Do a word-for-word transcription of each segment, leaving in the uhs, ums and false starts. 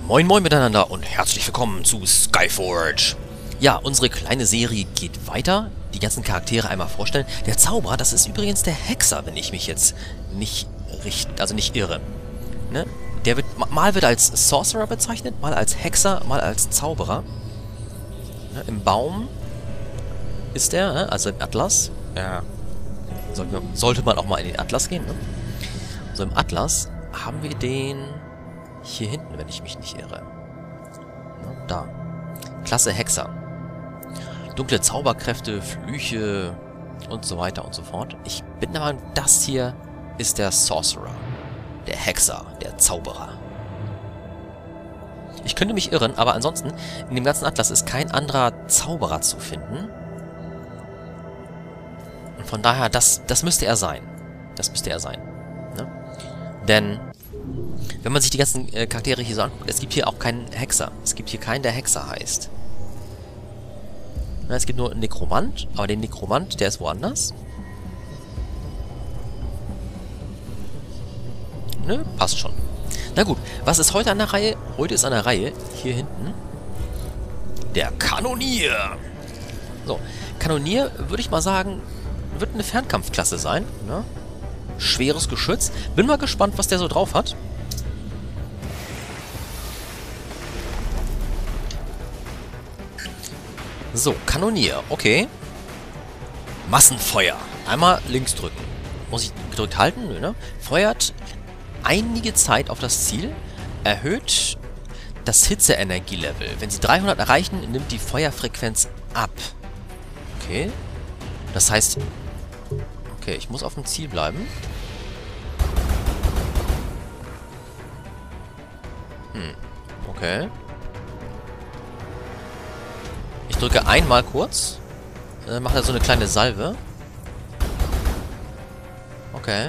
Moin moin miteinander und herzlich willkommen zu Skyforge. Ja, unsere kleine Serie geht weiter. Die ganzen Charaktere einmal vorstellen. Der Zauberer, das ist übrigens der Hexer, wenn ich mich jetzt nicht richt, also nicht irre. Ne? Der wird, mal wird als Sorcerer bezeichnet, mal als Hexer, mal als Zauberer. Ne? Im Baum ist er, ne? Also im Atlas. Ja. Sollte, sollte man auch mal in den Atlas gehen, ne? So im Atlas haben wir den hier hinten, wenn ich mich nicht irre. Na, da. Klasse Hexer. Dunkle Zauberkräfte, Flüche und so weiter und so fort. Ich bin der Meinung, das hier ist der Sorcerer. Der Hexer, der Zauberer. Ich könnte mich irren, aber ansonsten, in dem ganzen Atlas ist kein anderer Zauberer zu finden. Und von daher, das, das müsste er sein. Das müsste er sein. Ne? Denn wenn man sich die ganzen äh, Charaktere hier so anguckt, es gibt hier auch keinen Hexer. Es gibt hier keinen, der Hexer heißt. Na, es gibt nur einen Nekromant, aber den Nekromant, der ist woanders. Ne, passt schon. Na gut, was ist heute an der Reihe? Heute ist an der Reihe, hier hinten, der Kanonier. So, Kanonier, würde ich mal sagen, wird eine Fernkampfklasse sein. Ne? Schweres Geschütz. Bin mal gespannt, was der so drauf hat. So, Kanonier, okay. Massenfeuer. Einmal links drücken. Muss ich gedrückt halten? Nö, ne? Feuert einige Zeit auf das Ziel. Erhöht das Hitzeenergielevel. Wenn Sie dreihundert erreichen, nimmt die Feuerfrequenz ab. Okay. Das heißt... Okay, ich muss auf dem Ziel bleiben. Hm, okay. Ich drücke einmal kurz. Dann macht er so eine kleine Salve. Okay.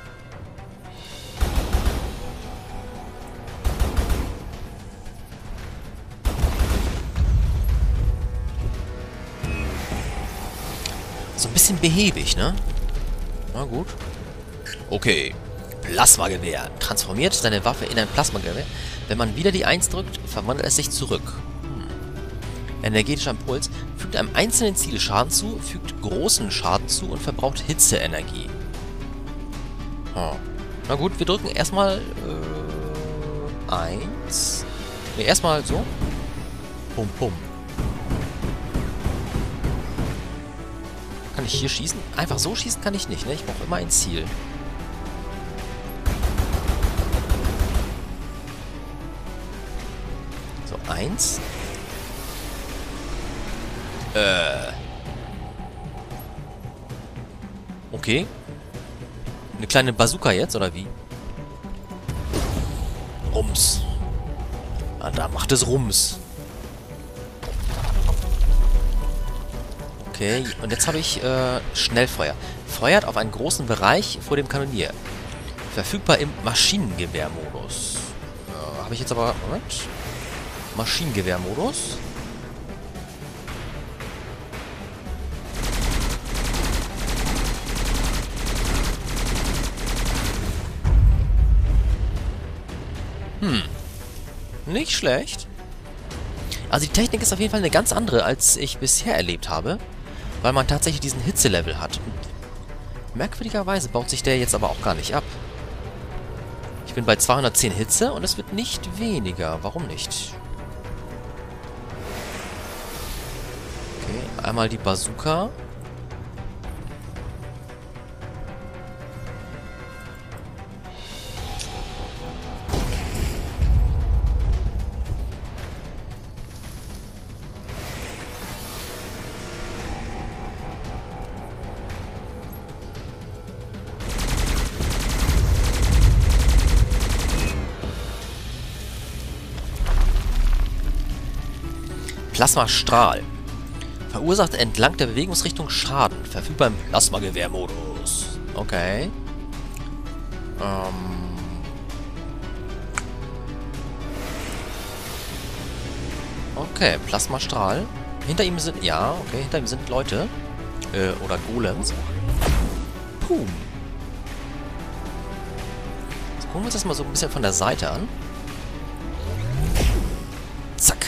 So ein bisschen behäbig, ne? Na gut. Okay. Plasmagewehr. Transformiert seine Waffe in ein Plasmagewehr. Wenn man wieder die eins drückt, verwandelt es sich zurück. Energetischer Impuls. Fügt einem einzelnen Ziel Schaden zu, fügt großen Schaden zu und verbraucht Hitzeenergie. Oh. Na gut, wir drücken erstmal äh, eins. Ne, erstmal so. Pum, pum. Kann ich hier schießen? Einfach so schießen kann ich nicht, ne? Ich brauche immer ein Ziel. So, eins. Äh. Okay. Eine kleine Bazooka jetzt, oder wie? Rums. Ah, da macht es Rums. Okay, und jetzt habe ich äh, Schnellfeuer. Feuert auf einen großen Bereich vor dem Kanonier. Verfügbar im Maschinengewehrmodus. Äh, habe ich jetzt aber... Moment. Maschinengewehrmodus. Hm. Nicht schlecht. Also die Technik ist auf jeden Fall eine ganz andere, als ich bisher erlebt habe. Weil man tatsächlich diesen Hitzelevel hat. Und merkwürdigerweise baut sich der jetzt aber auch gar nicht ab. Ich bin bei zweihundertzehn Hitze und es wird nicht weniger. Warum nicht? Okay, einmal die Bazooka. Plasmastrahl. Verursacht entlang der Bewegungsrichtung Schaden. Verfügbar im Plasmagewehrmodus. Okay. Ähm. Okay, Plasmastrahl. Hinter ihm sind... Ja, okay, hinter ihm sind Leute. Äh, oder Golems. Puh. Jetzt gucken wir uns das mal so ein bisschen von der Seite an. Zack.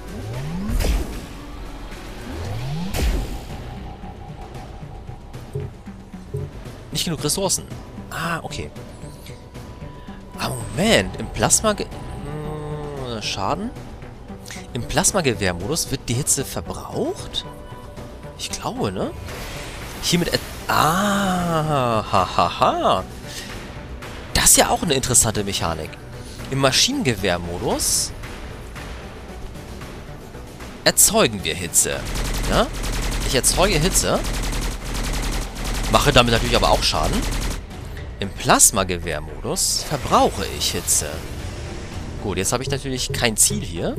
Nicht genug Ressourcen. Ah, okay. Ah, Moment. Im Plasma... Hm, Schaden? Im Plasmagewehrmodus wird die Hitze verbraucht? Ich glaube, ne? Hiermit... Ah, hahaha. Ha, ha. Das ist ja auch eine interessante Mechanik. Im Maschinengewehrmodus erzeugen wir Hitze. Ja? Ich erzeuge Hitze. Mache damit natürlich aber auch Schaden. Im Plasmagewehrmodus verbrauche ich Hitze. Gut, jetzt habe ich natürlich kein Ziel hier.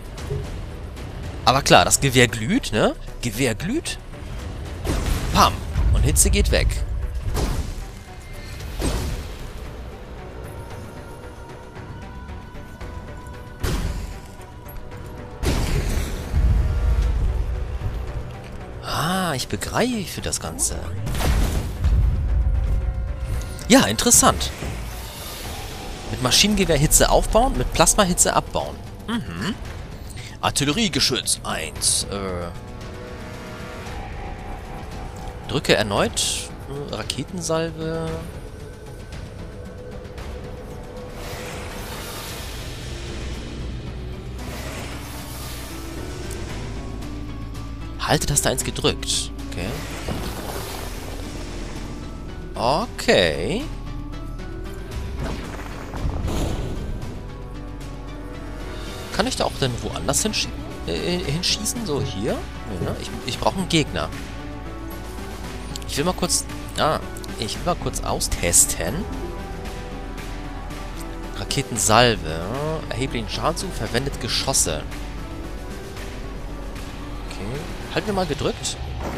Aber klar, das Gewehr glüht, ne? Gewehr glüht. Pam. Und Hitze geht weg. Ah, ich begreife das Ganze. Ja, interessant. Mit Maschinengewehr Hitze aufbauen, mit Plasma Hitze abbauen. Mhm. Artilleriegeschütz eins. Äh. Drücke erneut äh, Raketensalve. Halte Taste eins gedrückt. Okay. Okay. Kann ich da auch denn woanders hinsch äh, hinschießen? So, hier? Ja, ne? Ich, ich brauche einen Gegner. Ich will mal kurz... Ah, ich will mal kurz austesten. Raketensalve. Erheblichen Schaden zu, verwendet Geschosse. Okay. Halten wir mal gedrückt.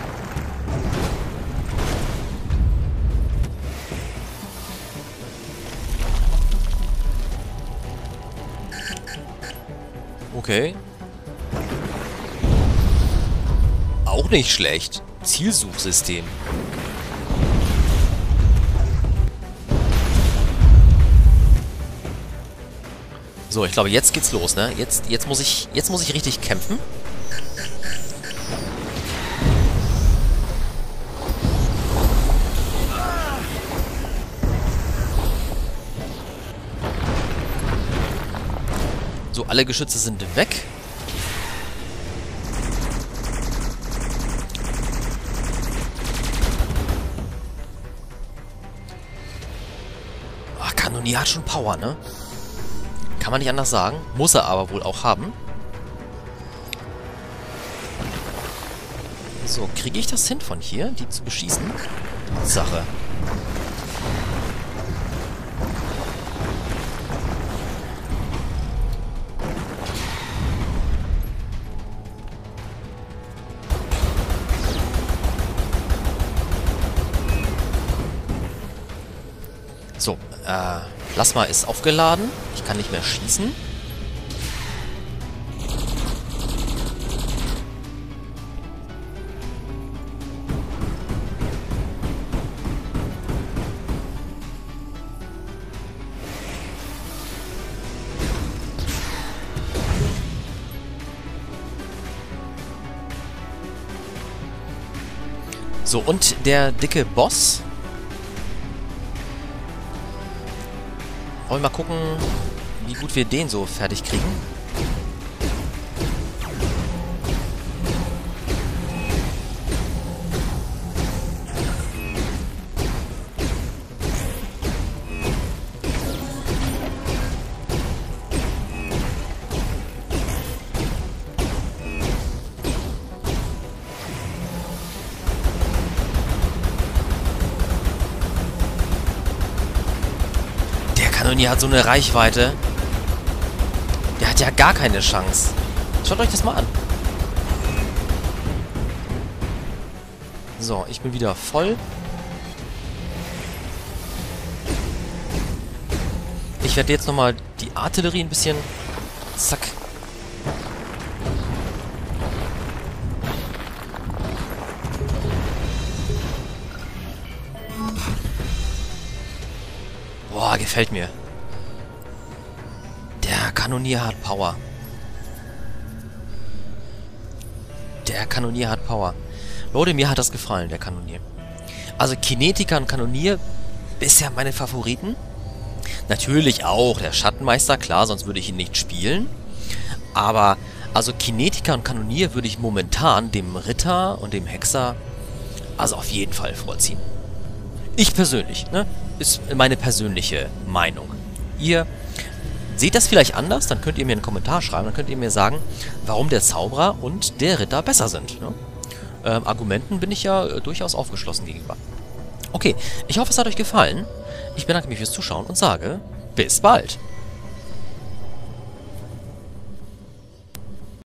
Okay. Auch nicht schlecht. Zielsuchsystem. So, ich glaube, jetzt geht's los, ne? Jetzt, jetzt muss ich, jetzt muss ich richtig kämpfen. So, alle Geschütze sind weg. Ach, Kanonier hat schon Power, ne? Kann man nicht anders sagen. Muss er aber wohl auch haben. So, kriege ich das hin von hier, die zu beschießen? Sache. So, äh, Plasma ist aufgeladen. Ich kann nicht mehr schießen. So, und der dicke Boss. Wollen wir mal gucken, wie gut wir den so fertig kriegen. Kanonier hat so eine Reichweite. Der hat ja gar keine Chance. Schaut euch das mal an. So, ich bin wieder voll. Ich werde jetzt nochmal die Artillerie ein bisschen... Zack. Boah, gefällt mir. Der Kanonier hat Power. Der Kanonier hat Power. Leute, mir hat das gefallen, der Kanonier. Also Kinetiker und Kanonier, bisher meine Favoriten. Natürlich auch der Schattenmeister, klar, sonst würde ich ihn nicht spielen. Aber, also Kinetiker und Kanonier würde ich momentan dem Ritter und dem Hexer also auf jeden Fall vorziehen. Ich persönlich, ne? Ist meine persönliche Meinung. Ihr seht das vielleicht anders, dann könnt ihr mir einen Kommentar schreiben, dann könnt ihr mir sagen, warum der Zauberer und der Ritter besser sind. Ne? Ähm, Argumenten bin ich ja äh, durchaus aufgeschlossen gegenüber. Okay, ich hoffe, es hat euch gefallen. Ich bedanke mich fürs Zuschauen und sage, bis bald.